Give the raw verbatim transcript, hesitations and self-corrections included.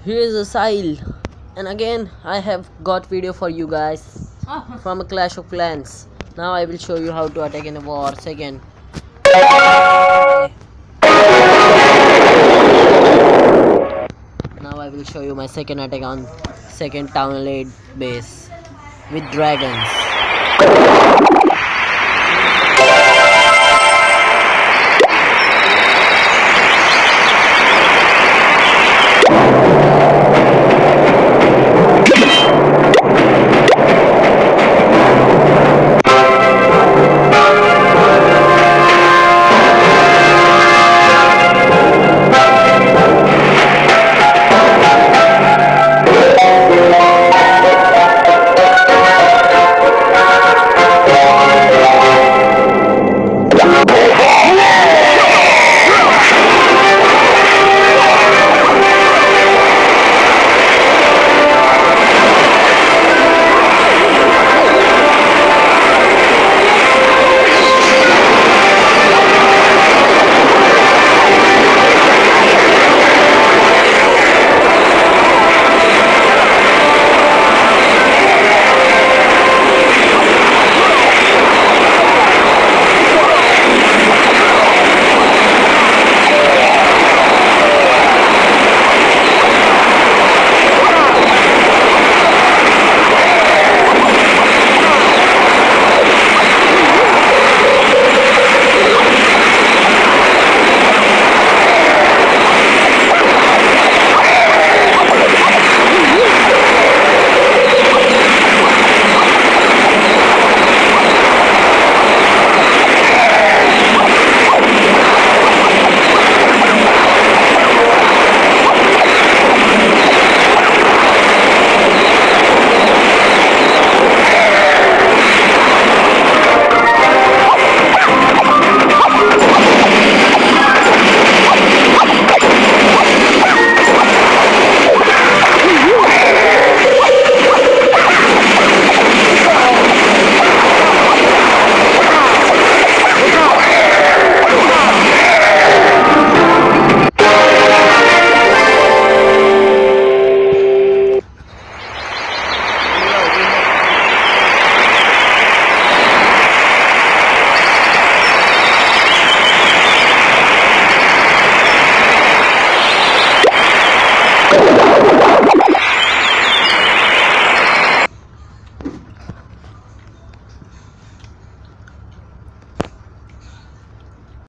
Here is a Sile, and again I have got video for you guys from a Clash of Clans. Now I will show you how to attack in a war. Second, now I will show you my second attack on second town lead base with dragons.